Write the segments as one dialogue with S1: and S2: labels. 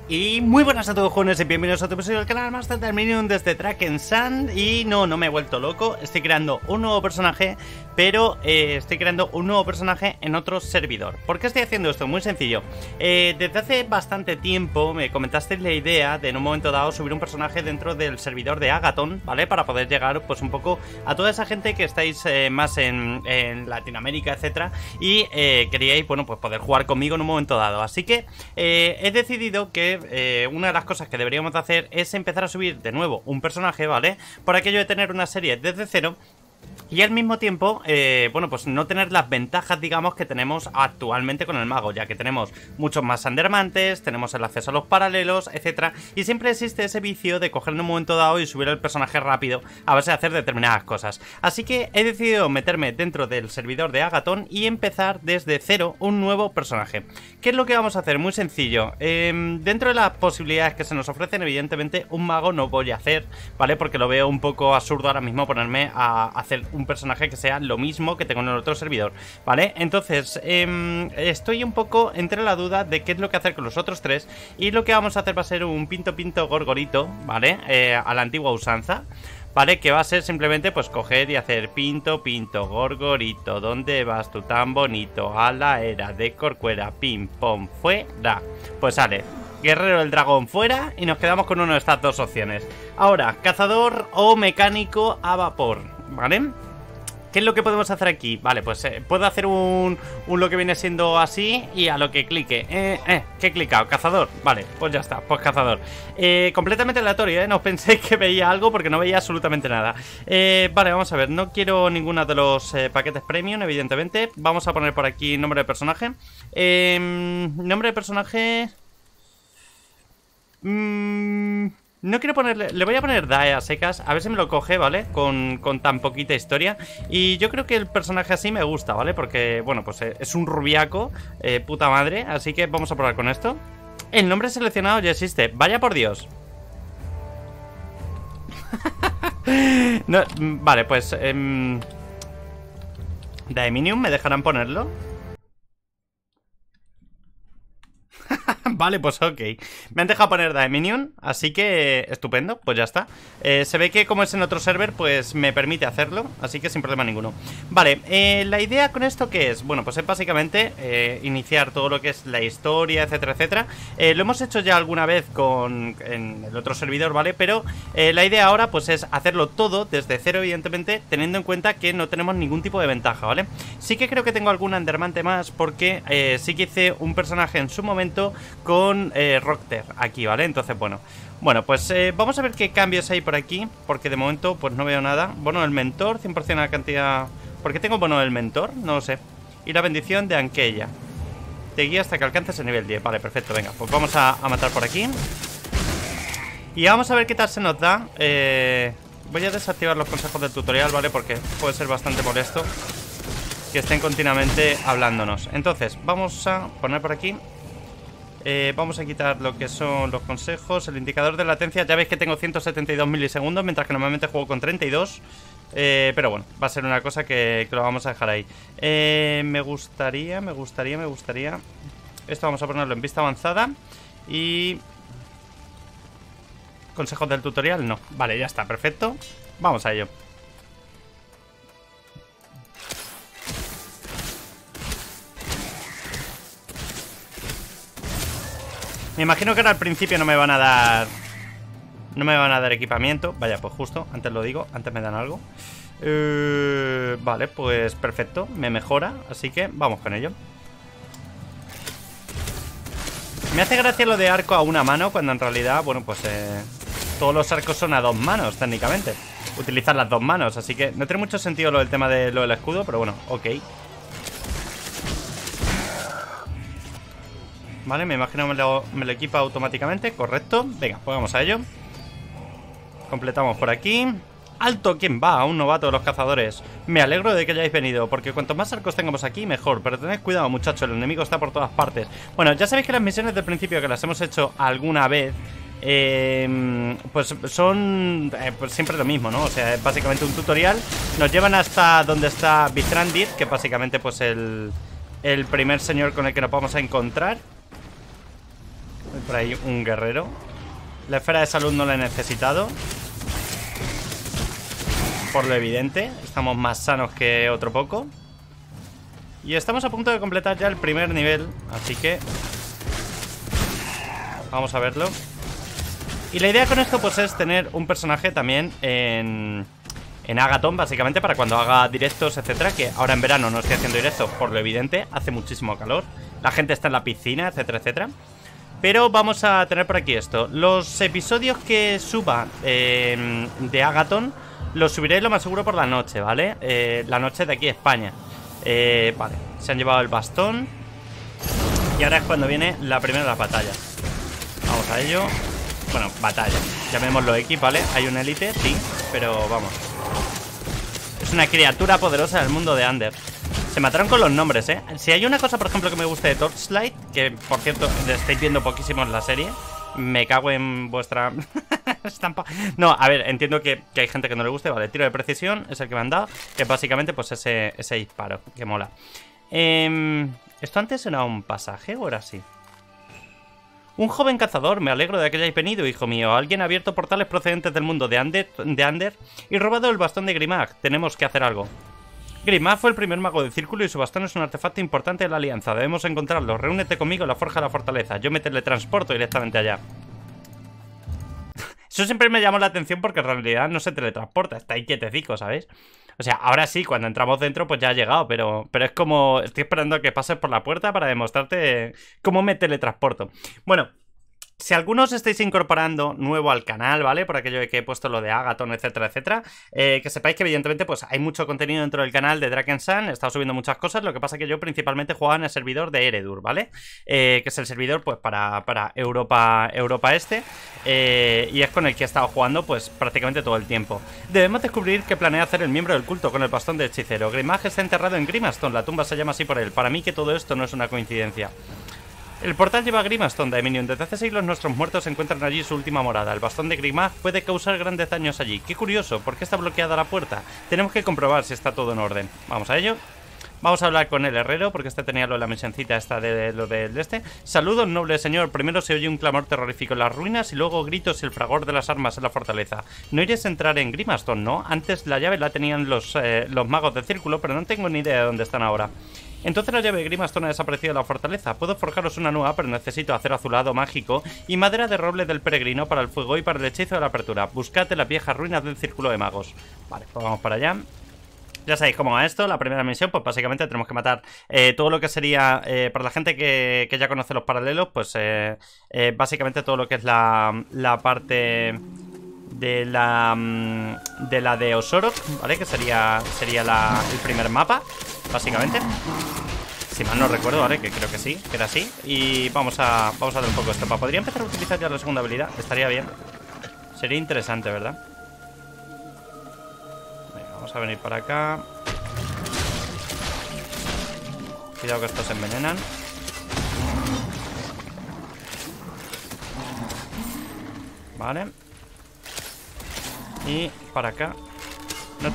S1: Y muy buenas a todos, jóvenes, y bienvenidos a otro episodio del canal Master Terminium desde Drakensand. Y no me he vuelto loco, estoy creando un nuevo personaje, pero estoy creando un nuevo personaje en otro servidor. ¿Por qué estoy haciendo esto? Muy sencillo. Desde hace bastante tiempo me comentasteis la idea de en un momento dado subir un personaje dentro del servidor de Agathon, ¿vale? Para poder llegar pues un poco a toda esa gente que estáis más en Latinoamérica, etcétera, y queríais, bueno, pues poder jugar conmigo en un momento dado. Así que he decidido que una de las cosas que deberíamos de hacer es empezar a subir de nuevo un personaje, ¿vale? Por aquello de tener una serie desde cero y al mismo tiempo, bueno, pues no tener las ventajas, digamos, que tenemos actualmente con el mago, ya que tenemos muchos más andermantes, tenemos el acceso a los paralelos, etcétera, y siempre existe ese vicio de coger en un momento dado y subir el personaje rápido a base de hacer determinadas cosas. Así que he decidido meterme dentro del servidor de Agathon y empezar desde cero un nuevo personaje. ¿Qué es lo que vamos a hacer? Muy sencillo. Dentro de las posibilidades que se nos ofrecen, evidentemente un mago no voy a hacer, ¿vale? Porque lo veo un poco absurdo ahora mismo ponerme a hacer un personaje que sea lo mismo que tengo en el otro servidor, ¿vale? Entonces, estoy un poco entre la duda de qué es lo que hacer con los otros tres, y lo que vamos a hacer va a ser un pinto gorgorito, ¿vale? A la antigua usanza, ¿vale? Que va a ser simplemente pues coger y hacer pinto gorgorito. ¿Dónde vas tú tan bonito? A la era de Corcuera, pim pom fuera. Pues sale Guerrero del Dragón fuera y nos quedamos con una de estas dos opciones. Ahora, cazador o mecánico a vapor, ¿vale? ¿Qué es lo que podemos hacer aquí? Vale, pues puedo hacer un lo que viene siendo así y a lo que clique. ¿Qué he clicado? Cazador. Vale, pues ya está, pues cazador. Completamente aleatorio, No penséis que veía algo porque no veía absolutamente nada. Vale, vamos a ver, no quiero ninguno de los paquetes premium, evidentemente. Vamos a poner por aquí nombre de personaje. Nombre de personaje... No quiero ponerle... Le voy a poner Dae a secas, a ver si me lo coge, ¿vale? Con tan poquita historia. Y yo creo que el personaje así me gusta, ¿vale? Porque, bueno, pues es un rubiaco, puta madre. Así que vamos a probar con esto. El nombre seleccionado ya existe, vaya por Dios. No, vale, pues Daeminium, ¿me dejarán ponerlo? Vale, pues ok. Me han dejado poner Daeminium, así que estupendo, pues ya está. Se ve que como es en otro server, pues me permite hacerlo, así que sin problema ninguno. Vale, la idea con esto ¿qué es? Bueno, pues es básicamente iniciar todo lo que es la historia, etcétera, etcétera. Lo hemos hecho ya alguna vez en el otro servidor, ¿vale? Pero la idea ahora pues es hacerlo todo desde cero, evidentemente, teniendo en cuenta que no tenemos ningún tipo de ventaja, ¿vale? Sí que creo que tengo algún Andermante más porque sí que hice un personaje en su momento con Rockter aquí, ¿vale? Entonces, bueno, pues vamos a ver qué cambios hay por aquí, porque de momento pues no veo nada. Bueno, el mentor, 100% la cantidad... ¿Por qué tengo bono del mentor? No lo sé. Y la bendición de Anqueya. Te guía hasta que alcances el nivel 10. Vale, perfecto, venga, pues vamos a matar por aquí. Y vamos a ver qué tal se nos da. Voy a desactivar los consejos del tutorial, ¿vale? Porque puede ser bastante molesto que estén continuamente hablándonos. Entonces, vamos a poner por aquí... vamos a quitar lo que son los consejos. El indicador de latencia, ya veis que tengo 172 milisegundos, mientras que normalmente juego con 32. Pero bueno, va a ser una cosa que lo vamos a dejar ahí. Me gustaría esto vamos a ponerlo en vista avanzada. Y... consejos del tutorial, no. Vale, ya está, perfecto. Vamos a ello. Me imagino que ahora al principio no me van a dar... no me van a dar equipamiento. Vaya, pues justo, antes lo digo, antes me dan algo. Vale, pues perfecto, me mejora, así que vamos con ello. Me hace gracia lo de arco a una mano, cuando en realidad, bueno, pues todos los arcos son a dos manos, técnicamente. Utilizar las dos manos, así que no tiene mucho sentido lo del tema de lo del escudo, pero bueno, ok. Vale, me imagino que me lo equipa automáticamente, correcto. Venga, pues vamos a ello. Completamos por aquí. ¡Alto! ¿Quién va? A un novato de los cazadores. Me alegro de que hayáis venido, porque cuanto más arcos tengamos aquí, mejor. Pero tened cuidado, muchachos, el enemigo está por todas partes. Bueno, ya sabéis que las misiones del principio, que las hemos hecho alguna vez, pues son pues siempre lo mismo, ¿no? O sea, es básicamente un tutorial. Nos llevan hasta donde está Vithrandir, que básicamente pues el primer señor con el que nos vamos a encontrar. por ahí un guerrero. La esfera de salud no la he necesitado, por lo evidente. Estamos más sanos que otro poco. Y estamos a punto de completar ya el primer nivel, así que vamos a verlo. Y la idea con esto pues es tener un personaje también en Agathon, básicamente, para cuando haga directos, etcétera. Que ahora en verano no estoy haciendo directos, por lo evidente, hace muchísimo calor. La gente está en la piscina, etcétera, etcétera. Pero vamos a tener por aquí esto. Los episodios que suba de Agathon los subiré lo más seguro por la noche, ¿vale? La noche de aquí de España. Vale, se han llevado el bastón. Y ahora es cuando viene la primera de las batallas. Vamos a ello. Bueno, batalla, llamémoslo X, ¿vale? Hay un élite, sí, pero vamos. Es una criatura poderosa del mundo de Under. Se mataron con los nombres, ¿eh? Si hay una cosa, por ejemplo, que me guste de Torchlight, que, por cierto, estáis viendo poquísimo en la serie, me cago en vuestra estampa. No, a ver, entiendo que hay gente que no le guste, vale. Tiro de precisión es el que me han dado, que básicamente, pues, ese disparo, que mola. ¿Esto antes era un pasaje o era así? Un joven cazador, me alegro de que hayáis venido, hijo mío. Alguien ha abierto portales procedentes del mundo de Under y robado el bastón de Grimag. Tenemos que hacer algo. Grimag fue el primer mago del círculo y su bastón es un artefacto importante de la alianza. Debemos encontrarlo. Reúnete conmigo en la forja de la fortaleza. Yo me teletransporto directamente allá. Eso siempre me llamó la atención porque en realidad no se teletransporta. Está ahí quietecico, ¿sabéis? O sea, ahora sí, cuando entramos dentro pues ya ha llegado, pero es como... Estoy esperando a que pases por la puerta para demostrarte cómo me teletransporto. Bueno, si algunos estáis incorporando nuevo al canal, ¿vale? Por aquello de que he puesto lo de Agathon, etcétera, etcétera. Que sepáis que evidentemente pues hay mucho contenido dentro del canal de Drakensand. He estado subiendo muchas cosas. Lo que pasa es que yo principalmente jugaba en el servidor de Eredur, ¿vale? Que es el servidor pues para Europa Este. Y es con el que he estado jugando pues prácticamente todo el tiempo. Debemos descubrir qué planea hacer el miembro del culto con el bastón de hechicero. Grimag está enterrado en Grimastone. La tumba se llama así por él. Para mí que todo esto no es una coincidencia. El portal lleva a Grimastone, Daemonium. Desde hace siglos nuestros muertos se encuentran allí su última morada. El bastón de Grimag puede causar grandes daños allí. Qué curioso, ¿por qué está bloqueada la puerta? Tenemos que comprobar si está todo en orden. Vamos a ello. Vamos a hablar con el herrero, porque este tenía lo de la misioncita esta de lo del este. Saludos, noble señor. Primero se oye un clamor terrorífico en las ruinas y luego gritos y el fragor de las armas en la fortaleza. No iréis a entrar en Grimastone, ¿no? Antes la llave la tenían los magos del círculo, pero no tengo ni idea de dónde están ahora. Entonces la llave de Grimastone ha desaparecido de la fortaleza. Puedo forjaros una nueva, pero necesito acero azulado mágico y madera de roble del peregrino para el fuego y para el hechizo de la apertura. Buscad en las viejas ruinas del círculo de magos. Vale, pues vamos para allá. Ya sabéis cómo va esto. La primera misión, pues básicamente tenemos que matar todo lo que sería, para la gente que ya conoce los paralelos, pues básicamente todo lo que es la parte de la de Osorok, ¿vale? Que sería el primer mapa, básicamente. Si mal no recuerdo, ¿vale? Que creo que sí, que era así. Y vamos a dar un poco de estopa. Podría empezar a utilizar ya la segunda habilidad, estaría bien. Sería interesante, ¿verdad? Vamos a venir para acá. Cuidado que estos se envenenan. Vale. Y para acá. No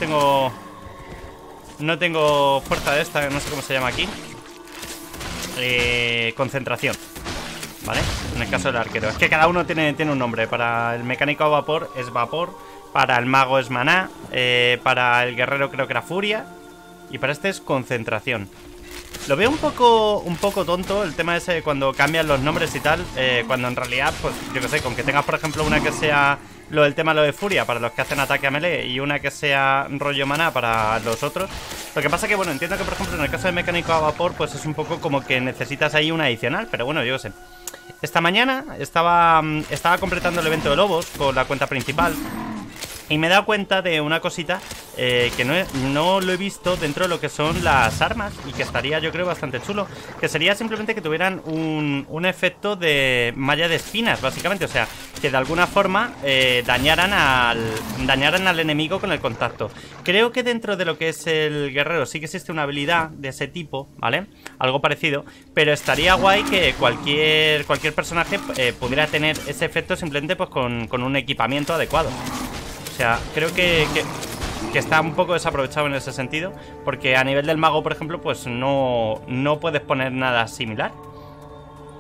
S1: tengo fuerza de esta, no sé cómo se llama aquí. Concentración. ¿Vale? En el caso del arquero. Es que cada uno tiene un nombre. Para el mecánico a vapor es vapor. Para el mago es maná. Para el guerrero creo que era furia. Y para este es concentración. Lo veo un poco tonto el tema ese cuando cambian los nombres y tal. Cuando en realidad, pues yo que sé, con que tengas por ejemplo una que sea lo de furia para los que hacen ataque a melee y una que sea rollo maná para los otros. Lo que pasa que, bueno, entiendo que por ejemplo en el caso de mecánico a vapor pues es un poco como que necesitas ahí una adicional. Pero bueno, yo qué sé. Esta mañana estaba completando el evento de lobos con la cuenta principal. Y me he dado cuenta de una cosita que no lo he visto dentro de lo que son las armas. Y que estaría yo creo bastante chulo. Que sería simplemente que tuvieran un efecto de malla de espinas, básicamente. O sea, que de alguna forma dañaran al enemigo con el contacto. Creo que dentro de lo que es el guerrero sí que existe una habilidad de ese tipo, ¿vale? Algo parecido. Pero estaría guay que cualquier personaje pudiera tener ese efecto simplemente pues con un equipamiento adecuado. O sea, creo que está un poco desaprovechado en ese sentido. Porque a nivel del mago, por ejemplo, pues no puedes poner nada similar.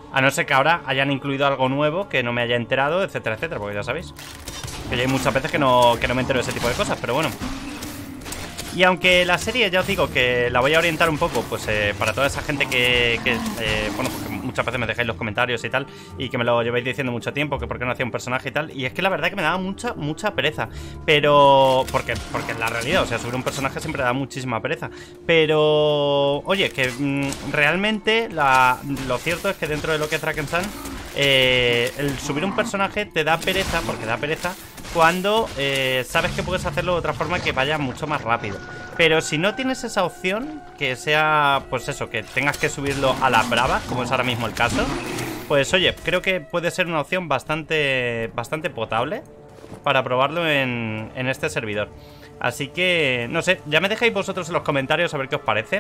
S1: A no ser que ahora hayan incluido algo nuevo que no me haya enterado, etcétera, etcétera. Porque ya sabéis que ya hay muchas veces que no me entero de ese tipo de cosas, pero bueno. Y aunque la serie, ya os digo que la voy a orientar un poco, pues para toda esa gente bueno, porque muchas veces me dejáis los comentarios y tal, y que me lo lleváis diciendo mucho tiempo, que por qué no hacía un personaje y tal, y es que la verdad que me daba mucha pereza, pero... Porque en la realidad, o sea, subir un personaje siempre da muchísima pereza, pero... Oye, que realmente lo cierto es que dentro de lo que es Track-N-Sun, el subir un personaje te da pereza, porque da pereza cuando sabes que puedes hacerlo de otra forma que vaya mucho más rápido. Pero si no tienes esa opción, que sea, pues eso, que tengas que subirlo a la brava, como es ahora mismo el caso, pues oye, creo que puede ser una opción bastante potable para probarlo en este servidor. Así que, no sé, ya me dejáis vosotros en los comentarios a ver qué os parece.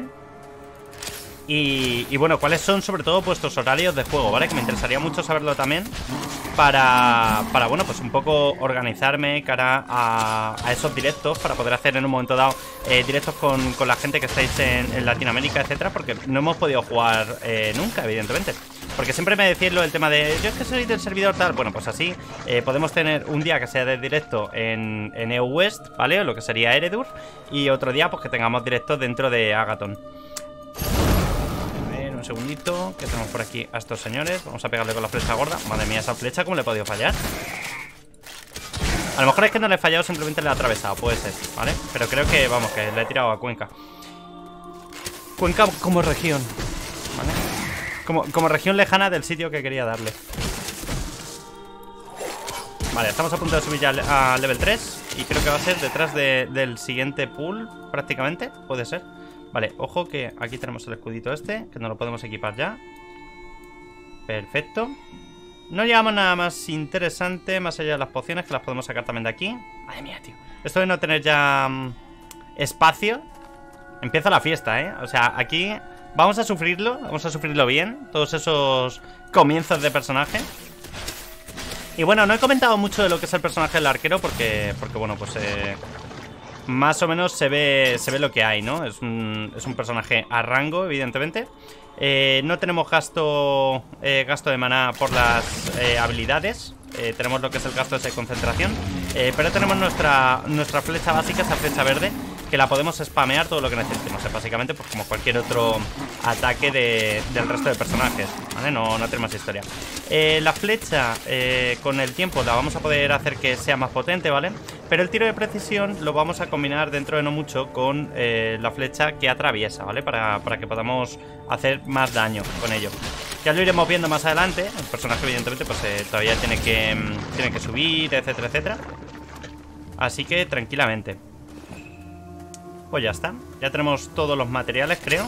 S1: Y bueno, cuáles son sobre todo vuestros horarios de juego, ¿vale? Que me interesaría mucho saberlo también para bueno, pues un poco organizarme cara a esos directos, para poder hacer en un momento dado directos con la gente que estáis en Latinoamérica, etcétera, porque no hemos podido jugar nunca, evidentemente. Porque siempre me decís lo del tema de yo es que soy del servidor tal. Bueno, pues así podemos tener un día que sea de directo en EU West, ¿vale? O lo que sería Eredur, y otro día pues que tengamos directos dentro de Agathon. Un segundito, que tenemos por aquí a estos señores. Vamos a pegarle con la flecha gorda. Madre mía, esa flecha, ¿cómo le he podido fallar? A lo mejor es que no le he fallado, simplemente le he atravesado, puede ser, ¿vale? Pero creo que, vamos, que le he tirado a Cuenca. Cuenca como región, ¿vale? Como región lejana del sitio que quería darle. Vale, estamos a punto de subir ya a level 3. Y creo que va a ser detrás del siguiente pool, prácticamente, puede ser. Vale, ojo que aquí tenemos el escudito este, que no lo podemos equipar ya. Perfecto. No llevamos nada más interesante más allá de las pociones, que las podemos sacar también de aquí. Madre mía, tío. Esto de no tener ya espacio, empieza la fiesta, ¿eh? O sea, aquí vamos a sufrirlo bien, todos esos comienzos de personaje. Y bueno, no he comentado mucho de lo que es el personaje del arquero porque bueno, pues más o menos se ve lo que hay, ¿no? Es un personaje a rango, evidentemente. No tenemos gasto de maná por las habilidades. Tenemos lo que es el gasto de concentración. Pero tenemos nuestra flecha básica, esa flecha verde, que la podemos spamear todo lo que necesitemos. Básicamente, pues como cualquier otro ataque del resto de personajes, ¿vale? No tenemos historia. La flecha, con el tiempo, la vamos a poder hacer que sea más potente, ¿vale? Pero el tiro de precisión lo vamos a combinar dentro de no mucho con la flecha que atraviesa, ¿vale? Para que podamos hacer más daño con ello. Ya lo iremos viendo más adelante. El personaje, evidentemente, pues todavía tiene que subir, etcétera, etcétera. Así que tranquilamente. Pues ya está. Ya tenemos todos los materiales, creo.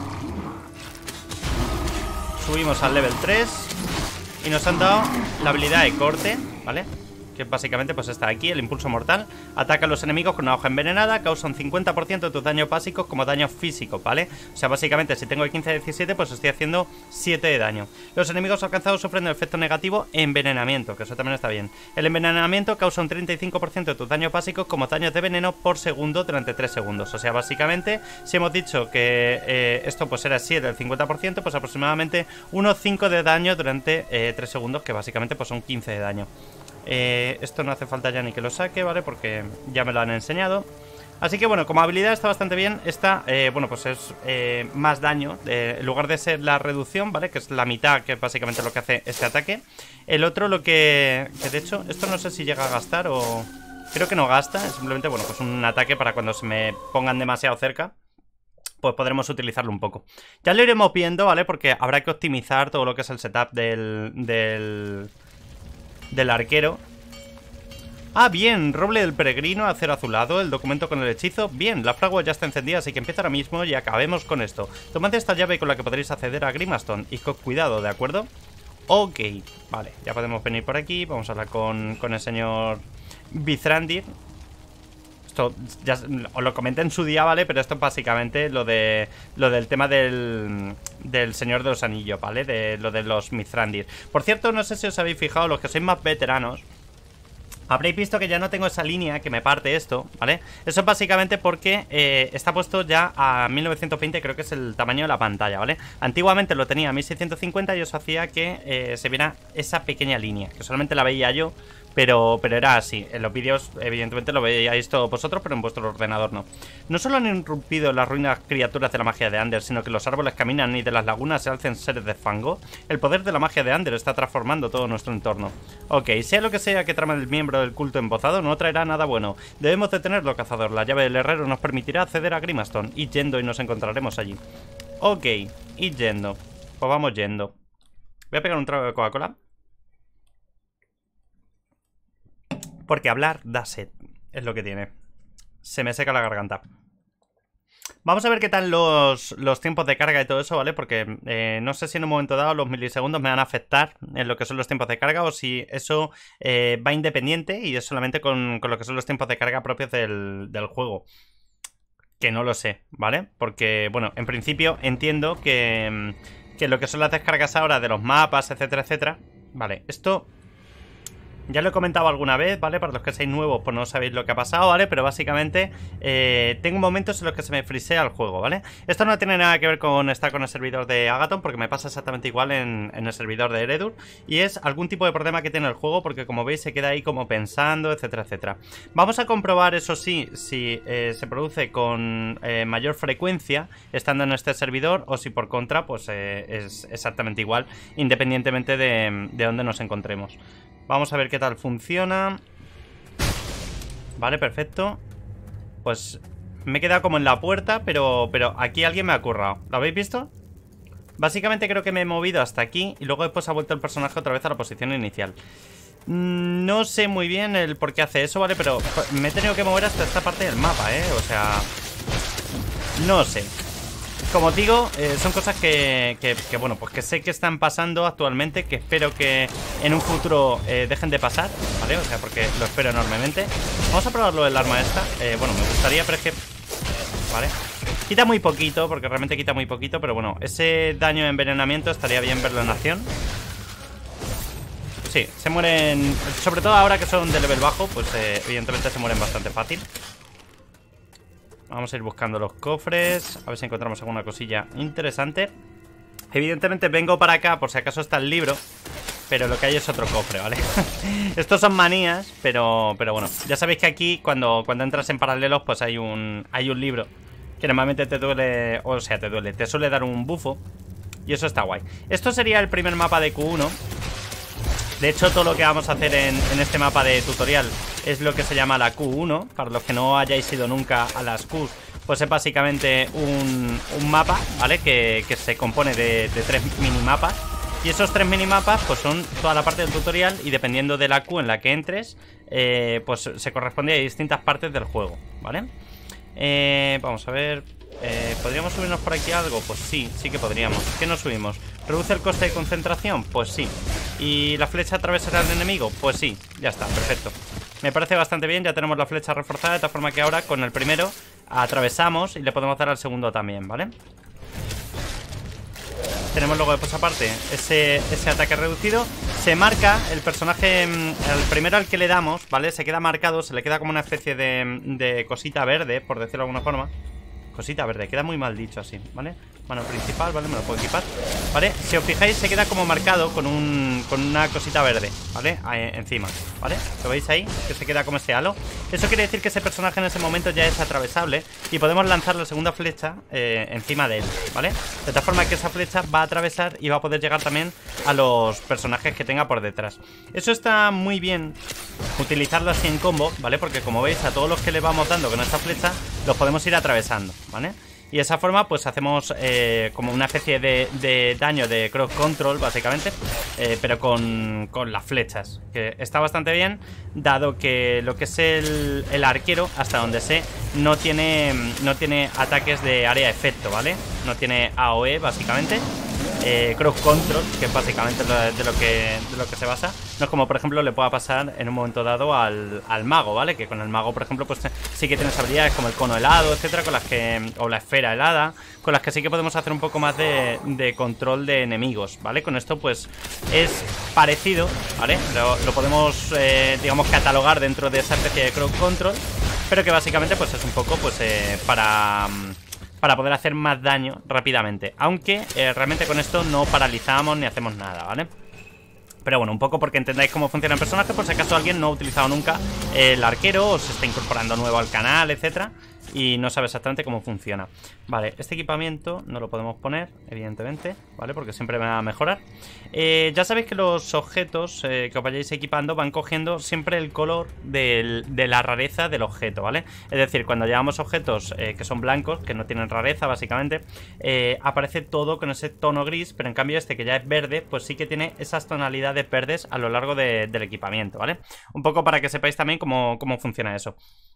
S1: Subimos al level 3 y nos han dado la habilidad de corte, ¿vale? Que básicamente pues está aquí, el impulso mortal. Ataca a los enemigos con una hoja envenenada. Causa un 50% de tus daños básicos como daños físicos, ¿vale? O sea, básicamente si tengo el 15-17 pues estoy haciendo 7 de daño. Los enemigos alcanzados sufren el efecto negativo envenenamiento, que eso también está bien. El envenenamiento causa un 35% de tus daños básicos como daños de veneno por segundo durante 3 segundos. O sea, básicamente, si hemos dicho que esto pues era 7 del 50%, pues aproximadamente unos 5 de daño durante 3 segundos, que básicamente pues son 15 de daño. Esto no hace falta ya ni que lo saque, ¿vale? Porque ya me lo han enseñado. Así que bueno, como habilidad está bastante bien. Esta, bueno, pues es más daño, en lugar de ser la reducción, ¿vale? Que es la mitad, que es básicamente lo que hace este ataque. El otro lo que de hecho, esto no sé si llega a gastar o... Creo que no gasta, es simplemente, bueno, pues un ataque para cuando se me pongan demasiado cerca, pues podremos utilizarlo un poco. Ya lo iremos viendo, ¿vale? Porque habrá que optimizar todo lo que es el setup del arquero. Ah, bien, roble del peregrino, acero azulado, el documento con el hechizo. Bien, la fragua ya está encendida, así que empieza ahora mismo y acabemos con esto. Tomad esta llave con la que podréis acceder a Grimastone y con cuidado, ¿de acuerdo? Ok, vale, ya podemos venir por aquí. Vamos a hablar con el señor Mithrandir. Esto ya os lo comenté en su día, ¿vale? Pero esto es básicamente lo del tema del Señor de los Anillos, ¿vale? De lo de los Mithrandir. Por cierto, no sé si os habéis fijado, los que sois más veteranos, Habréis visto que ya no tengo esa línea que me parte esto, ¿vale? Eso es básicamente porque está puesto ya a 1920, creo que es el tamaño de la pantalla, ¿vale? Antiguamente lo tenía a 1650 y eso hacía que se viera esa pequeña línea, que solamente la veía yo, pero era así. En los vídeos, evidentemente, lo veíais todos vosotros, pero en vuestro ordenador no. No solo han irrumpido las ruinas criaturas de la magia de Ander, sino que los árboles caminan y de las lagunas se alcen seres de fango. El poder de la magia de Ander está transformando todo nuestro entorno. Ok, sea lo que sea que trama el miembro del culto embozado, no traerá nada bueno. Debemos detenerlo, cazador. La llave del herrero nos permitirá acceder a Grimastone. Id yendo y nos encontraremos allí. Ok, id yendo. Pues vamos yendo. Voy a pegar un trago de Coca-Cola. Porque hablar da sed, es lo que tiene. Se me seca la garganta. Vamos a ver qué tal los tiempos de carga y todo eso, ¿vale? Porque no sé si en un momento dado los milisegundos me van a afectar en lo que son los tiempos de carga o si eso va independiente y es solamente con lo que son los tiempos de carga propios del juego. Que no lo sé, ¿vale? Porque, bueno, en principio entiendo que lo que son las descargas ahora de los mapas, etcétera, etcétera. Vale, esto... Ya lo he comentado alguna vez, ¿vale? Para los que seáis nuevos, pues no sabéis lo que ha pasado, ¿vale? Pero básicamente tengo momentos en los que se me frisea el juego, ¿vale? Esto no tiene nada que ver con estar con el servidor de Agathon, porque me pasa exactamente igual en el servidor de Eredur. Y es algún tipo de problema que tiene el juego, porque como veis se queda ahí como pensando, etcétera, etcétera. Vamos a comprobar, eso sí, si se produce con mayor frecuencia estando en este servidor, o si por contra, pues es exactamente igual, independientemente de dónde nos encontremos. Vamos a ver qué tal funciona. Vale, perfecto. Pues me he quedado como en la puerta, pero aquí alguien me ha currado. ¿Lo habéis visto? Básicamente creo que me he movido hasta aquí y luego después ha vuelto el personaje otra vez a la posición inicial. No sé muy bien el por qué hace eso, ¿vale? Pero me he tenido que mover hasta esta parte del mapa, ¿eh? O sea... No sé. Como digo, son cosas que bueno, pues que sé que están pasando actualmente, que espero que en un futuro dejen de pasar, ¿vale? O sea, porque lo espero enormemente. Vamos a probarlo del arma esta. Bueno, me gustaría, pero es que... Vale. Quita muy poquito, porque realmente quita muy poquito, pero bueno, ese daño de envenenamiento estaría bien verlo en acción. Sí, se mueren... Sobre todo ahora que son de level bajo, pues evidentemente se mueren bastante fácil. Vamos a ir buscando los cofres, a ver si encontramos alguna cosilla interesante. Evidentemente vengo para acá por si acaso está el libro, pero lo que hay es otro cofre, ¿vale? Estos son manías, pero bueno. Ya sabéis que aquí cuando entras en paralelos pues hay un libro que normalmente te duele, o sea, te suele dar un bufo. Y eso está guay. Esto sería el primer mapa de Q1. De hecho, todo lo que vamos a hacer en este mapa de tutorial es lo que se llama la Q1. Para los que no hayáis ido nunca a las Qs, pues es básicamente un mapa, ¿vale? Que se compone de 3 minimapas. Y esos 3 minimapas pues son toda la parte del tutorial. Y dependiendo de la Q en la que entres, pues se corresponde a distintas partes del juego, ¿vale? Vamos a ver... ¿podríamos subirnos por aquí algo? Pues sí, sí que podríamos. ¿Qué nos subimos? ¿Reduce el coste de concentración? Pues sí. ¿Y la flecha atravesará al enemigo? Pues sí, ya está, perfecto. Me parece bastante bien, ya tenemos la flecha reforzada, de tal forma que ahora con el primero atravesamos y le podemos dar al segundo también, ¿vale? Tenemos luego después aparte ese ataque reducido. Se marca el personaje, el primero al que le damos, ¿vale? Se queda marcado, se le queda como una especie de cosita verde, por decirlo de alguna forma. Cosita verde, queda muy mal dicho así, ¿vale? Mano principal, ¿vale? Me lo puedo equipar, ¿vale? Si os fijáis se queda como marcado con una cosita verde, ¿vale? Encima, ¿vale? ¿Lo veis ahí? Que se queda como ese halo. Eso quiere decir que ese personaje en ese momento ya es atravesable y podemos lanzar la segunda flecha encima de él, ¿vale? De tal forma que esa flecha va a atravesar y va a poder llegar también a los personajes que tenga por detrás. Eso está muy bien utilizarlo así en combo, ¿vale? Porque como veis a todos los que le vamos dando con esta flecha los podemos ir atravesando, ¿vale? Y de esa forma pues hacemos como una especie de daño de cross control básicamente, pero con las flechas, que está bastante bien, dado que lo que es el arquero, hasta donde sé, no tiene ataques de área de efecto, ¿vale? No tiene AOE básicamente. cross control, que es básicamente de lo que se basa. No es como, por ejemplo, le pueda pasar en un momento dado al mago, ¿vale? Que con el mago, por ejemplo, pues sí que tienes habilidades como el cono helado, etcétera, con las que, o la esfera helada, con las que sí que podemos hacer un poco más de control de enemigos, ¿vale? Con esto, pues, es parecido, ¿vale? Lo podemos, digamos, catalogar dentro de esa especie de cross control, pero que básicamente, pues, es un poco, pues, para poder hacer más daño rápidamente. Aunque realmente con esto no paralizamos ni hacemos nada, ¿vale? Pero bueno, un poco porque entendáis cómo funciona el personaje, por si acaso alguien no ha utilizado nunca el arquero o se está incorporando nuevo al canal, etcétera, y no sabe exactamente cómo funciona. Vale, este equipamiento no lo podemos poner, evidentemente, ¿vale? Porque siempre me va a mejorar. Ya sabéis que los objetos que os vayáis equipando van cogiendo siempre el color de la rareza del objeto, ¿vale? Es decir, cuando llevamos objetos que son blancos, que no tienen rareza, básicamente, aparece todo con ese tono gris, pero en cambio este que ya es verde, pues sí que tiene esas tonalidades verdes a lo largo del equipamiento, ¿vale? Un poco para que sepáis también cómo funciona eso.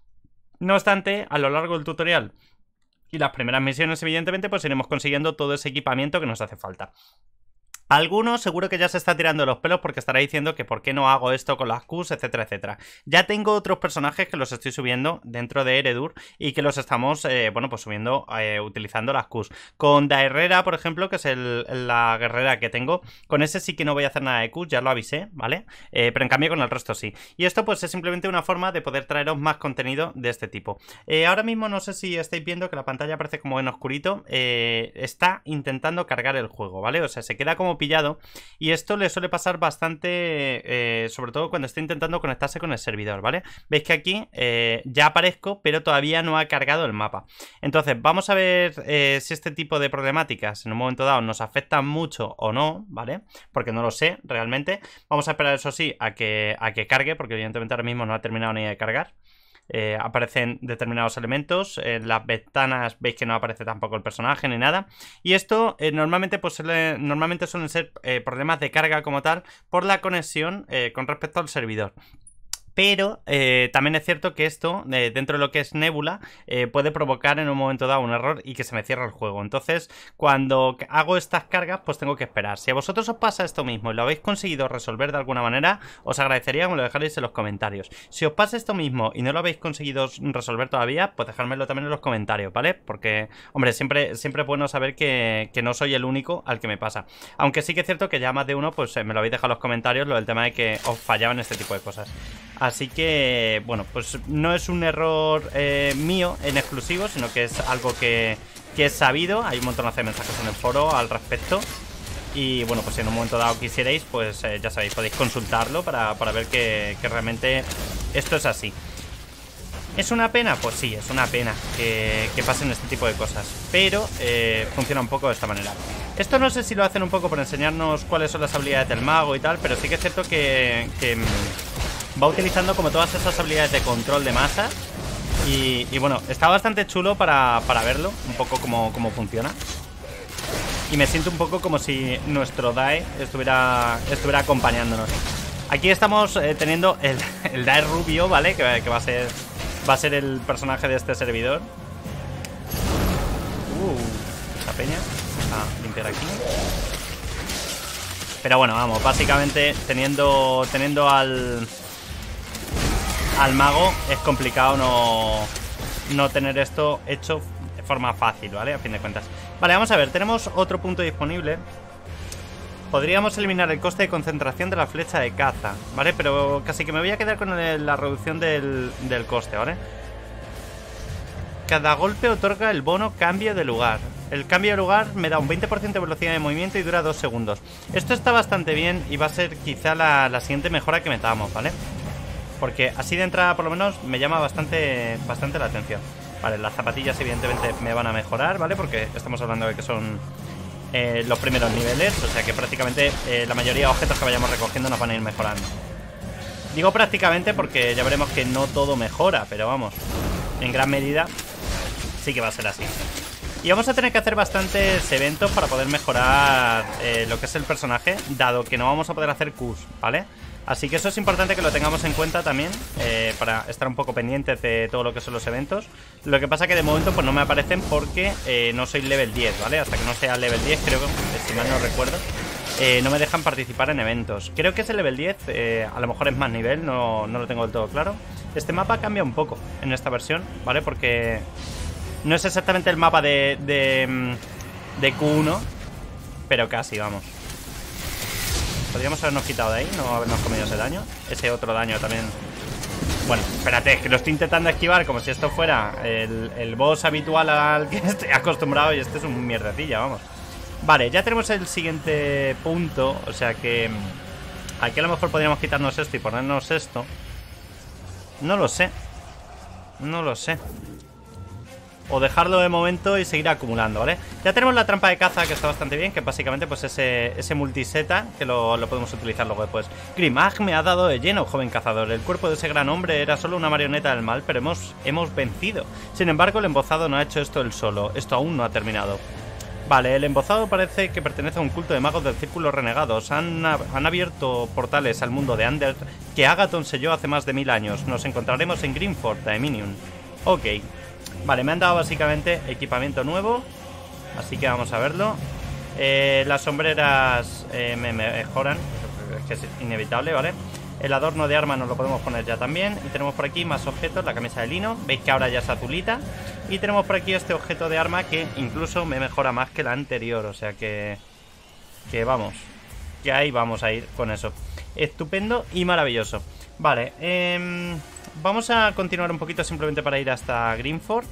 S1: No obstante, a lo largo del tutorial y las primeras misiones, evidentemente, pues iremos consiguiendo todo ese equipamiento que nos hace falta. Algunos seguro que ya se está tirando los pelos porque estará diciendo que por qué no hago esto con las Qs, etcétera, etcétera. Ya tengo otros personajes que los estoy subiendo dentro de Eredur y que los estamos, bueno, pues subiendo utilizando las Qs. Con Daerrera, por ejemplo, que es la guerrera que tengo, con ese sí que no voy a hacer nada de Qs, ya lo avisé, ¿vale? Pero en cambio con el resto sí. Y esto pues es simplemente una forma de poder traeros más contenido de este tipo. Ahora mismo no sé si estáis viendo que la pantalla aparece como en oscurito. Está intentando cargar el juego, ¿vale? O sea, se queda como pillado y esto le suele pasar bastante, sobre todo cuando está intentando conectarse con el servidor, ¿vale? Veis que aquí ya aparezco, pero todavía no ha cargado el mapa. Entonces vamos a ver si este tipo de problemáticas en un momento dado nos afectan mucho o no, ¿vale? Porque no lo sé realmente. Vamos a esperar, eso sí, a que cargue, porque evidentemente ahora mismo no ha terminado ni de cargar. Aparecen determinados elementos. En las ventanas veis que no aparece tampoco el personaje ni nada. Y esto normalmente pues normalmente suelen ser problemas de carga como tal por la conexión con respecto al servidor. Pero también es cierto que esto, dentro de lo que es Nebula, puede provocar en un momento dado un error y que se me cierre el juego. Entonces, cuando hago estas cargas, pues tengo que esperar. Si a vosotros os pasa esto mismo y lo habéis conseguido resolver de alguna manera, os agradecería que me lo dejarais en los comentarios. Si os pasa esto mismo y no lo habéis conseguido resolver todavía, pues dejármelo también en los comentarios, ¿vale? Porque, hombre, siempre es bueno saber que no soy el único al que me pasa. Aunque sí que es cierto que ya más de uno, pues me lo habéis dejado en los comentarios, lo del tema de que os fallaban este tipo de cosas. Así que, bueno, pues no es un error mío en exclusivo, sino que es algo que es sabido. Hay un montón de mensajes en el foro al respecto. Y bueno, pues si en un momento dado quisierais, pues ya sabéis, podéis consultarlo para ver que realmente esto es así. ¿Es una pena? Pues sí, es una pena que pasen este tipo de cosas. Pero funciona un poco de esta manera. Esto no sé si lo hacen un poco por enseñarnos cuáles son las habilidades del mago y tal, pero sí que es cierto que va utilizando como todas esas habilidades de control de masas. Y bueno, está bastante chulo para verlo, un poco cómo funciona. Y me siento un poco como si nuestro Dae estuviera acompañándonos. Aquí estamos teniendo el Dae rubio, ¿vale? Que va a ser el personaje de este servidor. Esta peña. A limpiar aquí. Pero bueno, vamos, básicamente teniendo al mago es complicado no tener esto hecho de forma fácil, ¿vale? A fin de cuentas. Vale, vamos a ver, tenemos otro punto disponible. Podríamos eliminar el coste de concentración de la flecha de caza, ¿vale? Pero casi que me voy a quedar con la reducción del coste, ¿vale? Cada golpe otorga el bono cambio de lugar. El cambio de lugar me da un 20% de velocidad de movimiento y dura 2 segundos. Esto está bastante bien y va a ser quizá la siguiente mejora que metamos, ¿vale? Porque así de entrada por lo menos me llama bastante la atención. Vale, las zapatillas evidentemente me van a mejorar, ¿vale? Porque estamos hablando de que son los primeros niveles. O sea que prácticamente la mayoría de objetos que vayamos recogiendo nos van a ir mejorando. Digo prácticamente porque ya veremos que no todo mejora, pero vamos, en gran medida sí que va a ser así. Y vamos a tener que hacer bastantes eventos para poder mejorar lo que es el personaje, dado que no vamos a poder hacer Qs, ¿vale? Así que eso es importante que lo tengamos en cuenta también, para estar un poco pendientes de todo lo que son los eventos. Lo que pasa que de momento pues no me aparecen porque no soy level 10, ¿vale? Hasta que no sea level 10, creo que, si mal no recuerdo, no me dejan participar en eventos. Creo que ese level 10, a lo mejor es más nivel, no lo tengo del todo claro. Este mapa cambia un poco en esta versión, ¿vale? Porque no es exactamente el mapa de Q1, pero casi, vamos. Podríamos habernos quitado de ahí, no habernos comido ese daño. Ese otro daño también. Bueno, espérate, que lo estoy intentando esquivar como si esto fuera el boss habitual al que estoy acostumbrado. Y este es un mierdecilla, vamos. Vale, ya tenemos el siguiente punto. O sea que aquí a lo mejor podríamos quitarnos esto y ponernos esto. No lo sé. No lo sé. O dejarlo de momento y seguir acumulando, ¿vale? Ya tenemos la trampa de caza, que está bastante bien. Que básicamente pues ese multiseta, que lo podemos utilizar luego después. Grimag me ha dado de lleno, joven cazador. El cuerpo de ese gran hombre era solo una marioneta del mal, pero hemos vencido. Sin embargo, el embozado no ha hecho esto él solo. Esto aún no ha terminado. Vale, el embozado parece que pertenece a un culto de magos del Círculo Renegados. Han abierto portales al mundo de Under que Agathon selló hace más de 1000 años. Nos encontraremos en Greenford, Daeminium. Ok. Vale, me han dado básicamente equipamiento nuevo, así que vamos a verlo. Las sombreras me mejoran, es que es inevitable, ¿vale? El adorno de arma nos lo podemos poner ya también. Y tenemos por aquí más objetos, la camisa de lino. Veis que ahora ya es azulita. Y tenemos por aquí este objeto de arma que incluso me mejora más que la anterior. O sea que vamos, que ahí vamos a ir con eso. Estupendo y maravilloso. Vale, vamos a continuar un poquito simplemente para ir hasta Greenford.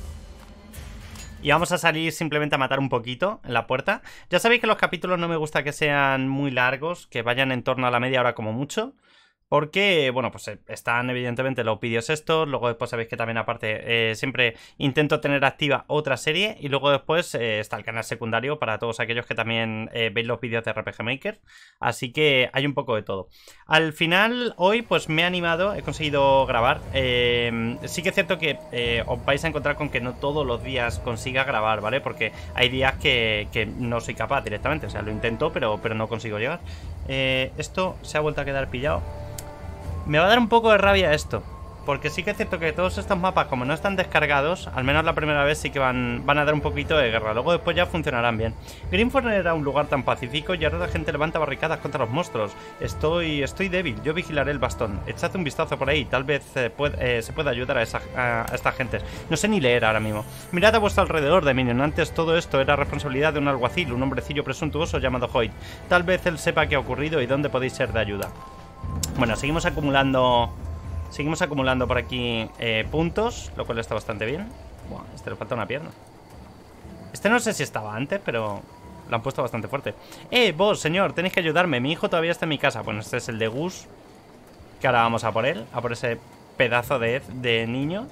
S1: Y vamos a salir simplemente a matar un poquito en la puerta. Ya sabéis que los capítulos no me gusta que sean muy largos, que vayan en torno a la media hora como mucho. Porque, bueno, pues están evidentemente los vídeos estos. Luego después sabéis que también aparte siempre intento tener activa otra serie. Y luego después está el canal secundario para todos aquellos que también veis los vídeos de RPG Maker. Así que hay un poco de todo. Al final, hoy pues me he animado, he conseguido grabar. Sí que es cierto que os vais a encontrar con que no todos los días consiga grabar, ¿vale? Porque hay días que no soy capaz directamente. O sea, lo intento, pero no consigo llegar. Esto se ha vuelto a quedar pillado. Me va a dar un poco de rabia esto, porque sí que es cierto que todos estos mapas, como no están descargados, al menos la primera vez sí que van a dar un poquito de guerra. Luego después ya funcionarán bien. Greenford era un lugar tan pacífico y ahora la gente levanta barricadas contra los monstruos. Estoy débil, yo vigilaré el bastón. Echad un vistazo por ahí, tal vez se pueda ayudar a esta gente. No sé ni leer ahora mismo. Mirad a vuestro alrededor, Daeminium. Antes todo esto era responsabilidad de un alguacil, un hombrecillo presuntuoso llamado Hoyt. Tal vez él sepa qué ha ocurrido y dónde podéis ser de ayuda. Bueno, seguimos acumulando por aquí puntos, lo cual está bastante bien. Buah, este le falta una pierna. Este no sé si estaba antes, pero lo han puesto bastante fuerte. Vos, señor, tenéis que ayudarme. Mi hijo todavía está en mi casa. Bueno, este es el de Gus, que ahora vamos a por él, a por ese pedazo de niño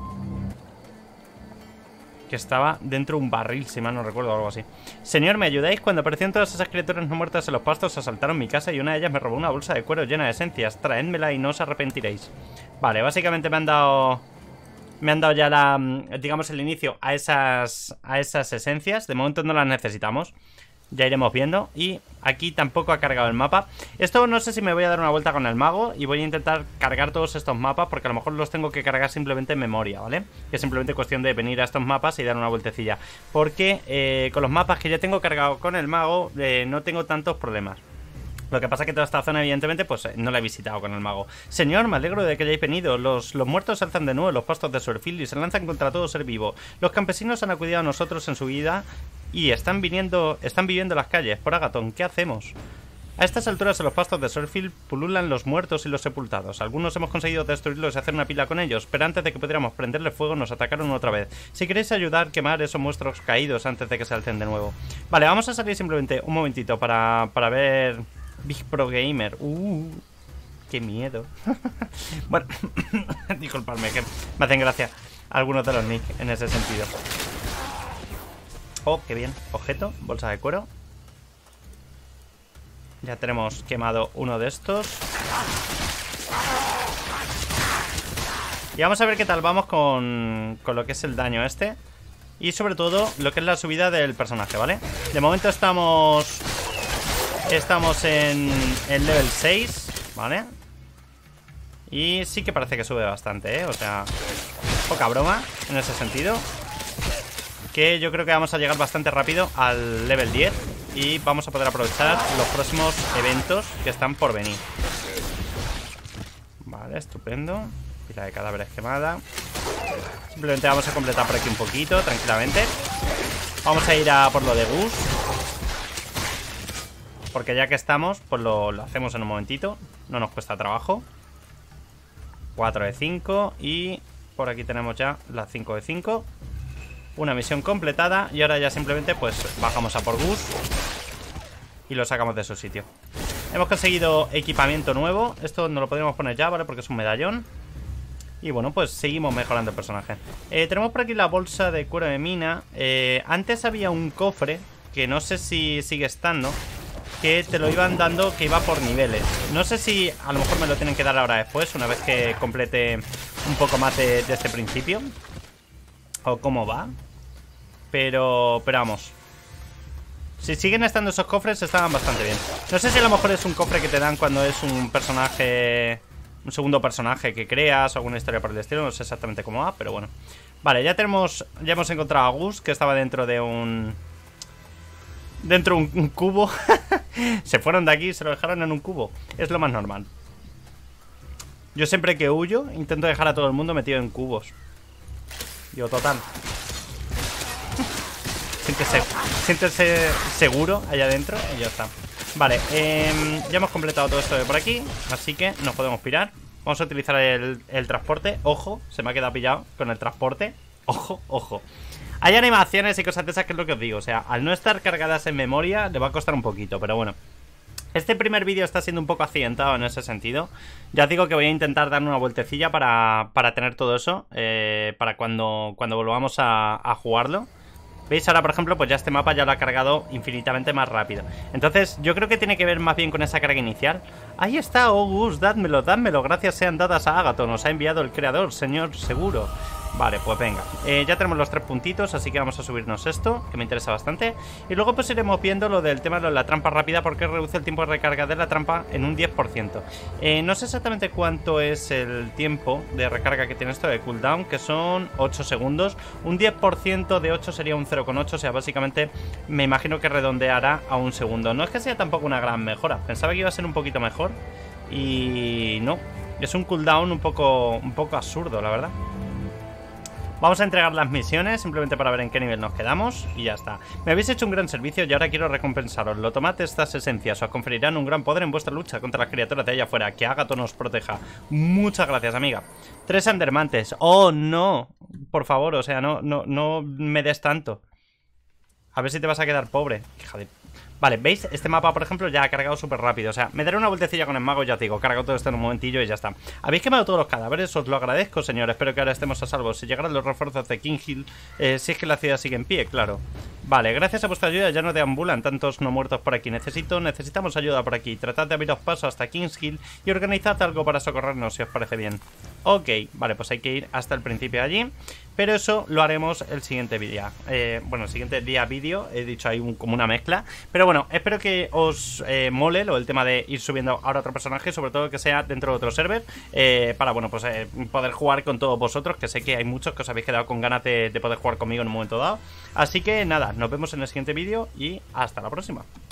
S1: que estaba dentro de un barril, si mal no recuerdo, o algo así. Señor, ¿me ayudáis? Cuando aparecieron todas esas criaturas no muertas en los pastos, asaltaron mi casa y una de ellas me robó una bolsa de cuero llena de esencias. Traédmela y no os arrepentiréis. Vale, básicamente me han dado ya digamos el inicio a esas esencias. De momento no las necesitamos. Ya iremos viendo. Y aquí tampoco ha cargado el mapa. Esto no sé si me voy a dar una vuelta con el mago y voy a intentar cargar todos estos mapas, porque a lo mejor los tengo que cargar simplemente en memoria, ¿vale? Que es simplemente cuestión de venir a estos mapas y dar una vueltecilla. Porque con los mapas que ya tengo cargado con el mago no tengo tantos problemas. Lo que pasa es que toda esta zona, evidentemente, pues no la he visitado con el mago. Señor, me alegro de que hayáis venido. Los muertos se alzan de nuevo en los pastos de Surfield y se lanzan contra todo ser vivo. Los campesinos han acudido a nosotros en su vida y están viviendo en las calles. Por Agathon, ¿qué hacemos? A estas alturas en los pastos de Surfield pululan los muertos y los sepultados. Algunos hemos conseguido destruirlos y hacer una pila con ellos, pero antes de que pudiéramos prenderle fuego nos atacaron otra vez. Si queréis ayudar, quemar esos monstruos caídos antes de que se alcen de nuevo. Vale, vamos a salir simplemente un momentito para ver... Big Pro Gamer. Qué miedo. Bueno, disculpadme, que me hacen gracia algunos de los nick en ese sentido. Oh, qué bien. Objeto, bolsa de cuero. Ya tenemos quemado uno de estos. Y vamos a ver qué tal vamos con lo que es el daño este. Y sobre todo lo que es la subida del personaje, ¿vale? De momento estamos en level 6, ¿vale? Y sí que parece que sube bastante, ¿eh? O sea, poca broma en ese sentido. Que yo creo que vamos a llegar bastante rápido al level 10 y vamos a poder aprovechar los próximos eventos que están por venir. Vale, estupendo. Pila de cadáveres quemada. Simplemente vamos a completar por aquí un poquito, tranquilamente. Vamos a ir a por lo de Gus, porque ya que estamos, pues lo hacemos en un momentito. No nos cuesta trabajo. 4 de 5. Y por aquí tenemos ya las 5 de 5. Una misión completada. Y ahora ya simplemente pues bajamos a por Gus y lo sacamos de su sitio. Hemos conseguido equipamiento nuevo. Esto no lo podríamos poner ya, ¿vale? Porque es un medallón. Y bueno, pues seguimos mejorando el personaje. Tenemos por aquí la bolsa de cuero de mina. Antes había un cofre, que no sé si sigue estando, que te lo iban dando, que iba por niveles. No sé si a lo mejor me lo tienen que dar ahora después, una vez que complete un poco más de este principio, o cómo va. Pero vamos, si siguen estando esos cofres, estaban bastante bien. No sé si a lo mejor es un cofre que te dan cuando es un personaje, un segundo personaje que creas, o alguna historia por el estilo. No sé exactamente cómo va, pero bueno. Vale, ya hemos encontrado a Gus, que estaba dentro de un cubo. Se fueron de aquí y se lo dejaron en un cubo. Es lo más normal. Yo siempre que huyo intento dejar a todo el mundo metido en cubos. Digo, total, siéntese seguro allá adentro y ya está. Vale, ya hemos completado todo esto de por aquí, así que nos podemos pirar. Vamos a utilizar el transporte. Ojo, se me ha quedado pillado con el transporte. Ojo, ojo. Hay animaciones y cosas de esas, que es lo que os digo. O sea, al no estar cargadas en memoria le va a costar un poquito, pero bueno. Este primer vídeo está siendo un poco accidentado en ese sentido. Ya os digo que voy a intentar darle una vueltecilla para tener todo eso, para cuando volvamos a jugarlo. ¿Veis? Ahora, por ejemplo, pues ya este mapa ya lo ha cargado infinitamente más rápido. Entonces, yo creo que tiene que ver más bien con esa carga inicial. Ahí está, oh Gus, dádmelo, dádmelo. Gracias sean dadas a Agathon. Nos ha enviado el creador, señor seguro. Vale, pues venga, ya tenemos los 3 puntitos, así que vamos a subirnos esto, que me interesa bastante. Y luego pues iremos viendo lo del tema de la trampa rápida, porque reduce el tiempo de recarga de la trampa en un 10%. No sé exactamente cuánto es el tiempo de recarga que tiene esto de cooldown, que son 8 segundos. Un 10% de 8 sería un 0,8, o sea, básicamente me imagino que redondeará a un segundo. No es que sea tampoco una gran mejora, pensaba que iba a ser un poquito mejor y no. Es un cooldown un poco absurdo, la verdad. Vamos a entregar las misiones simplemente para ver en qué nivel nos quedamos y ya está. Me habéis hecho un gran servicio y ahora quiero recompensaros. Tomad estas esencias, os conferirán un gran poder en vuestra lucha contra las criaturas de allá afuera. Que Agathon os proteja. Muchas gracias, amiga. 3 endermantes. Oh, no. Por favor, o sea, no me des tanto. A ver si te vas a quedar pobre. Hija de... Vale, ¿veis? Este mapa, por ejemplo, ya ha cargado súper rápido. O sea, me daré una vueltecilla con el mago, ya te digo. Cargo todo esto en un momentillo y ya está. Habéis quemado todos los cadáveres, os lo agradezco, señor. Espero que ahora estemos a salvo. Si llegaran los refuerzos de King Hill, si es que la ciudad sigue en pie, claro. Vale, gracias a vuestra ayuda ya no deambulan tantos no muertos por aquí. Necesitamos ayuda por aquí. Tratad de abriros paso hasta King's Hill y organizad algo para socorrernos, si os parece bien. Ok, vale, pues hay que ir hasta el principio allí. Pero eso lo haremos el siguiente día. Bueno, el siguiente día vídeo. He dicho ahí como una mezcla. Pero bueno, espero que os mole el tema de ir subiendo ahora otro personaje. Sobre todo que sea dentro de otro server. Para, bueno, pues poder jugar con todos vosotros. Que sé que hay muchos que os habéis quedado con ganas de poder jugar conmigo en un momento dado. Así que nada, nos vemos en el siguiente vídeo y hasta la próxima.